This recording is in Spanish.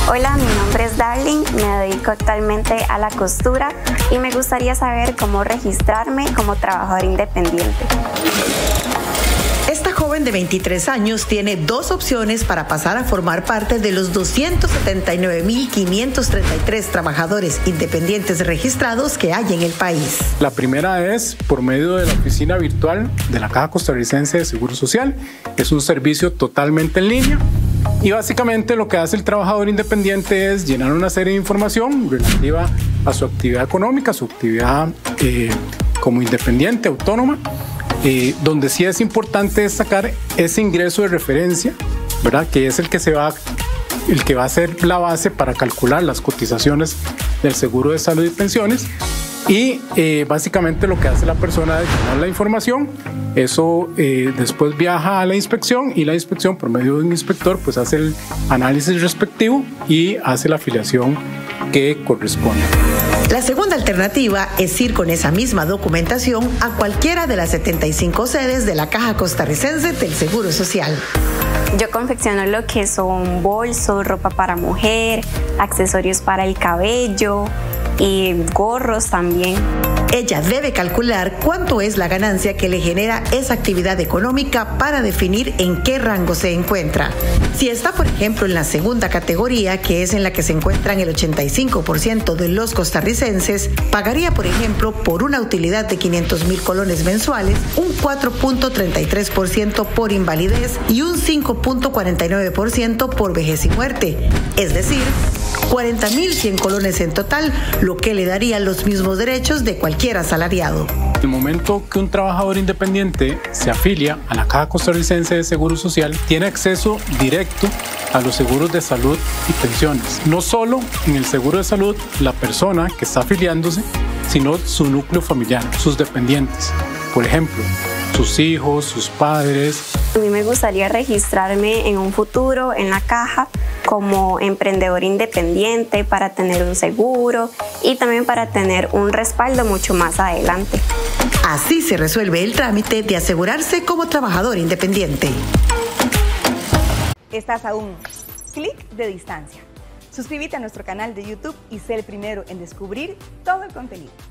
Hola, mi nombre es Darling, me dedico actualmente a la costura y me gustaría saber cómo registrarme como trabajador independiente. Esta joven de 23 años tiene dos opciones para pasar a formar parte de los 279.533 trabajadores independientes registrados que hay en el país. La primera es por medio de la oficina virtual de la Caja Costarricense de Seguro Social. Es un servicio totalmente en línea y básicamente lo que hace el trabajador independiente es llenar una serie de información relativa a su actividad económica, su actividad como independiente, autónoma. Donde sí es importante destacar ese ingreso de referencia, ¿verdad? Que es el que va a ser la base para calcular las cotizaciones del seguro de salud y pensiones. Y básicamente lo que hace la persona es llenar la información, eso después viaja a la inspección y la inspección por medio de un inspector pues hace el análisis respectivo y hace la afiliación que corresponde. La segunda alternativa es ir con esa misma documentación a cualquiera de las 75 sedes de la Caja Costarricense del Seguro Social. Yo confecciono lo que son bolsos, ropa para mujer, accesorios para el cabello y gorros también. Ella debe calcular cuánto es la ganancia que le genera esa actividad económica para definir en qué rango se encuentra. Si está, por ejemplo, en la segunda categoría, que es en la que se encuentran el 85% de los costarricenses, pagaría, por ejemplo, por una utilidad de 500.000 colones mensuales, un 4.33% por invalidez y un 5.49% por vejez y muerte. Es decir, 40.100 colones en total, lo que le daría los mismos derechos de cualquier asalariado. En el momento que un trabajador independiente se afilia a la Caja Costarricense de Seguro Social, tiene acceso directo a los seguros de salud y pensiones. No solo en el seguro de salud la persona que está afiliándose, sino su núcleo familiar, sus dependientes. Por ejemplo, sus hijos, sus padres. A mí me gustaría registrarme en un futuro en la caja como emprendedor independiente para tener un seguro y también para tener un respaldo mucho más adelante. Así se resuelve el trámite de asegurarse como trabajador independiente. Estás a un clic de distancia. Suscríbete a nuestro canal de YouTube y sé el primero en descubrir todo el contenido.